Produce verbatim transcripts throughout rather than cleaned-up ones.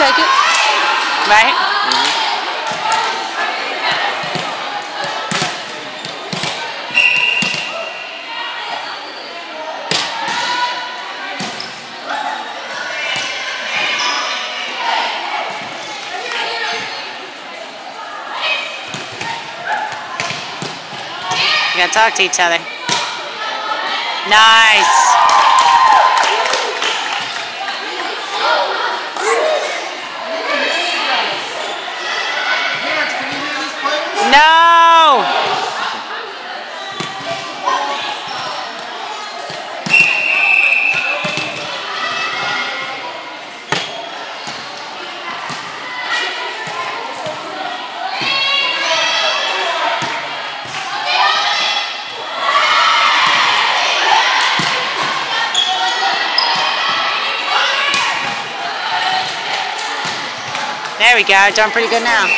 take it. Right? Mm-hmm. You gotta talk to each other. Nice. No. There we go, doing pretty good now.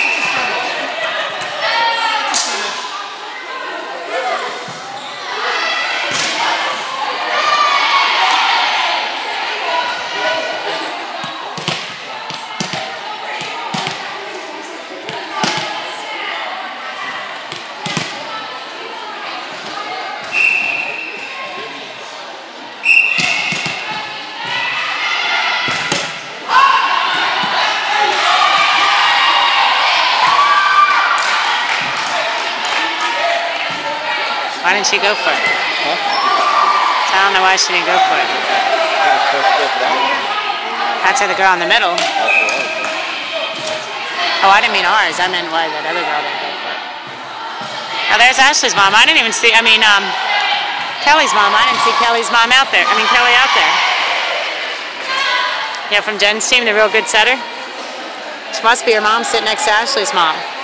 Why didn't she go for it? Huh? I don't know why she didn't go for it. That's the girl in the middle. Oh, I didn't mean ours. I meant why that other girl didn't go for it. Oh, there's Ashley's mom. I didn't even see, I mean, um, Kelly's mom. I didn't see Kelly's mom out there. I mean, Kelly out there. Yeah, from Jen's team, the real good setter. She must be her mom sitting next to Ashley's mom.